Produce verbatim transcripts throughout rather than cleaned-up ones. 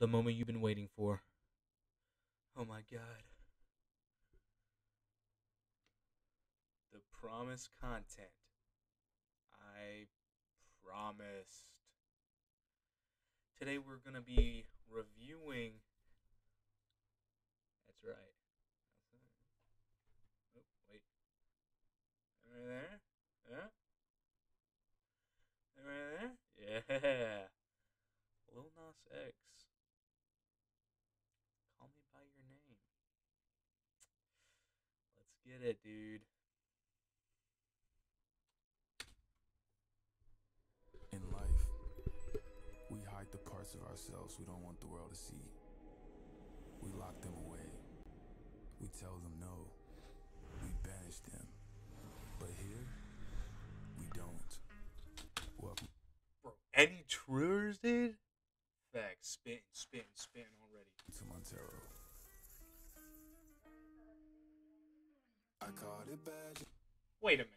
The moment you've been waiting for. Oh my god. The promised content. I promised. Today we're going to be reviewing. That's right. Oh, wait. Right there? Yeah? Right there? Yeah. Lil Nas X. Call me by your name. Let's get it, dude. In life, we hide the parts of ourselves we don't want the world to see. We lock them away. We tell them no. We banish them. But here, we don't. Welcome Bro, any truers, dude? Facts. Spin, spin, spin already. to Montero. I caught it bad. Wait a minute.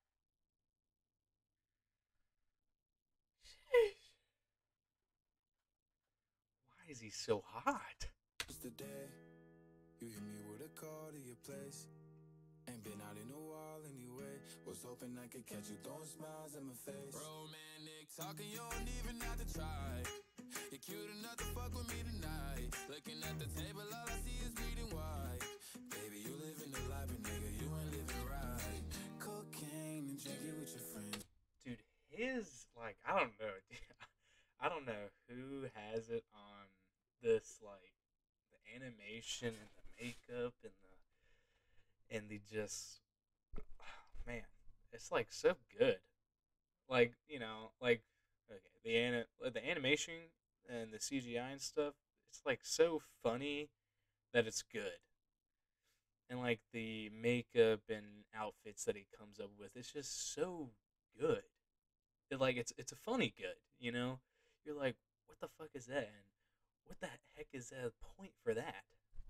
Why is he so hot? Just the day you hit me with a call to your place. Ain't been out in a while anyway. Was hoping I could catch you throwing smiles in my face. Romantic talking, you don't even have to try. You're cute enough to fuck with me tonight. Looking at the table, all I see is reading white. Baby, you living the life, but nigga, you ain't living right. Cocaine and drinking with your friends. Dude, his, like, I don't know. I don't know who has it on this, like, the animation and the makeup and the, and the just, man, it's, like, so good. Like, you know, like, okay, the, ani- the animation and the C G I and stuff, it's, like, so funny that it's good. And, like, the makeup and outfits that he comes up with, it's just so good. It, like, it's it's a funny good, you know? You're like, what the fuck is that? And what the heck is the point for that?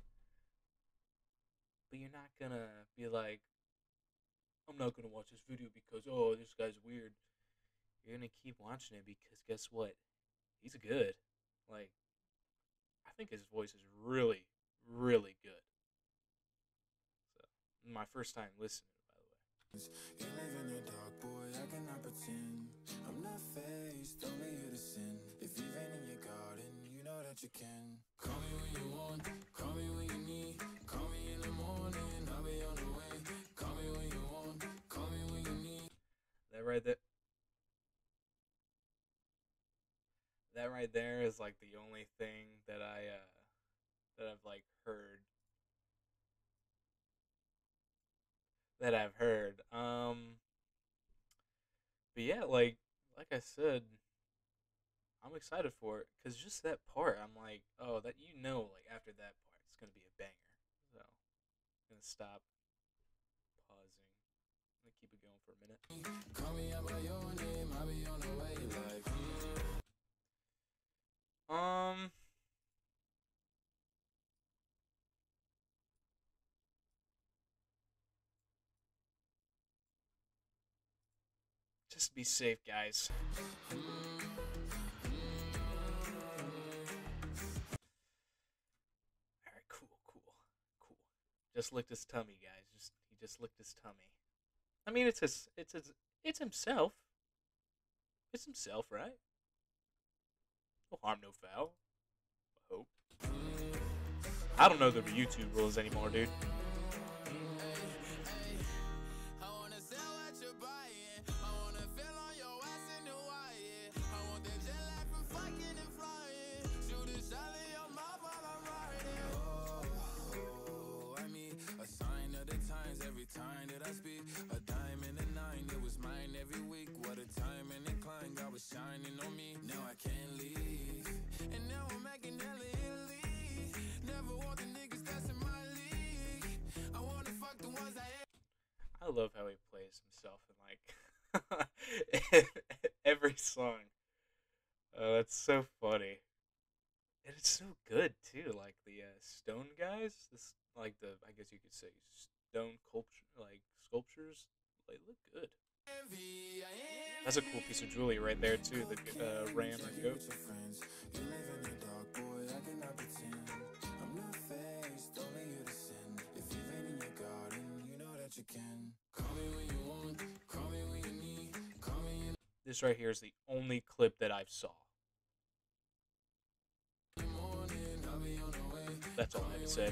But you're not gonna be like, I'm not gonna watch this video because, oh, this guy's weird. You're gonna keep watching it because guess what? He's good. Like, I think his voice is really, really good. So, my first time listening, by the way. You live in the dark, boy, I cannot pretend. I'm not faced, only here to sin. If you've been in your garden, you know that you can. Call me when you want, call me when you need. Call me in the morning, I'll be on the way. Call me when you want, call me when you need. That right there. That right there is like the only thing that I uh that I've like heard that I've heard. Um but yeah, like like I said, I'm excited for it cuz just that part I'm like, oh, that you know like after that part it's going to be a banger. So, I'm going to stop pausing. I'm going to keep it going for a minute. Call me out by your name, I'll be on the way like Um just be safe, guys. All right, cool, cool, cool. Just licked his tummy, guys. Just he just licked his tummy. I mean, it's his, it's his, it's himself. It's himself, right? No harm, no foul. I hope. I don't know the YouTube rules anymore, dude. Time that I speak, a dime and a nine, it was mine every week. What a time and incline, God was shining on me. Now I can't leave, and now I'm making hella Italy. Never want the niggas that's in my league. I wanna fuck the ones I hate. I love how he plays himself in like every song. Uh, that's so funny, and it's so good too. Like the uh, stone guys, this like the I guess you could say stone sculpture, like sculptures, they look good. That's a cool piece of jewelry right there too. The uh, ram or goat. This right here is the only clip that I've saw. That's all I have to say.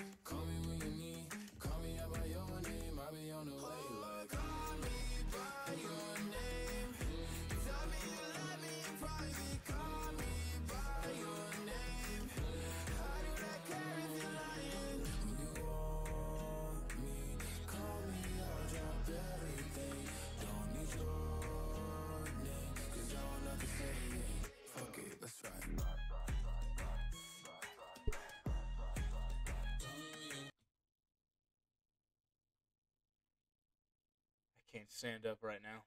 I can't stand up right now.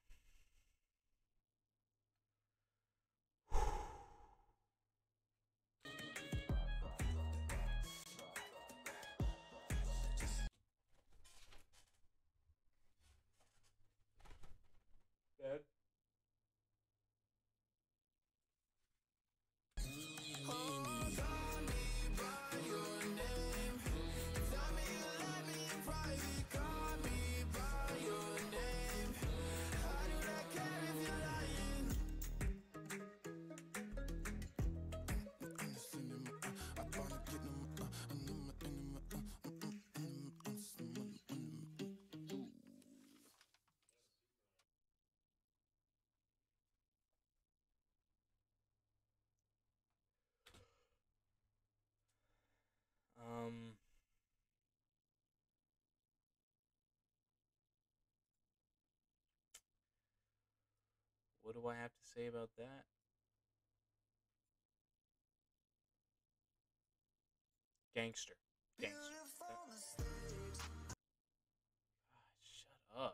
Dad? Um, what do I have to say about that? Gangster. Gangster. God, shut up.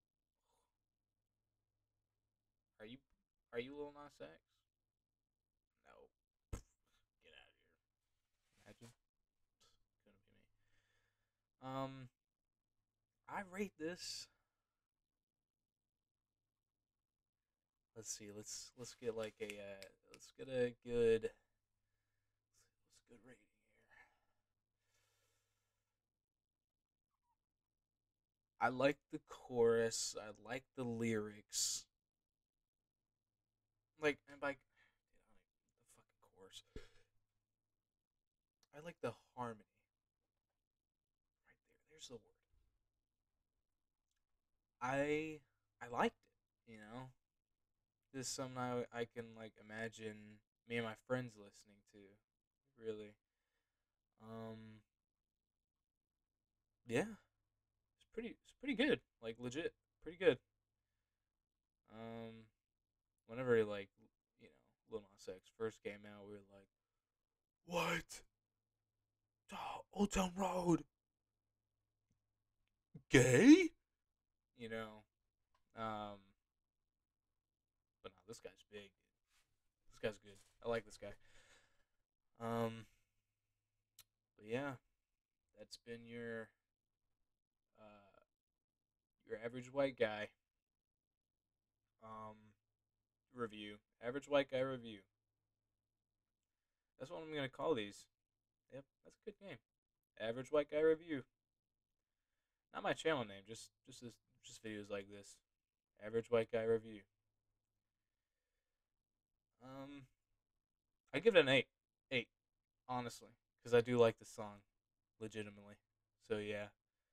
Are you are you Lil Nas X? No. Get out of here. Imagine. Couldn't be me. Um I rate this. Let's see. Let's let's get like a uh, let's get a good let's good rating here. I like the chorus. I like the lyrics. Like and by the fucking chorus. I like the harmony. Right there. There's the word. I I liked it, you know. This is something I, I can like imagine me and my friends listening to. Really. Um yeah. It's pretty it's pretty good. Like legit. Pretty good. Um whenever like you know, Lil Nas X first came out, we were like, what? Oh, Old Town Road. Gay? You know. Um but no, this guy's big. This guy's good. I like this guy. Um but yeah, that's been your uh your average white guy um review. Average white guy review. That's what I'm gonna call these. Yep, that's a good name. Average white guy review. Not my channel name, just just this just videos like this. Average white guy review. Um I give it an eight. Eight, honestly. Because I do like the song. Legitimately. So yeah.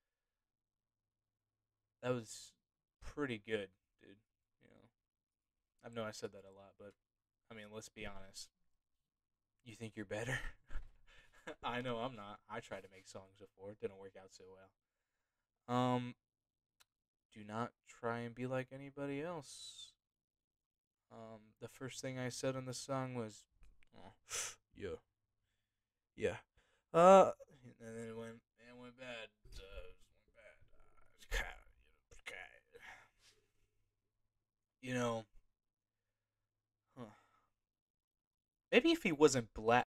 That was pretty good, dude. You know. I know I said that a lot, but I mean, let's be honest. You think you're better? I know I'm not. I tried to make songs before. It didn't work out so well. Um, do not try and be like anybody else. Um, the first thing I said in the song was, oh, yeah, yeah. Uh, and then it went, it went bad. Uh, it went bad. Uh, you know, huh. Maybe if he wasn't black.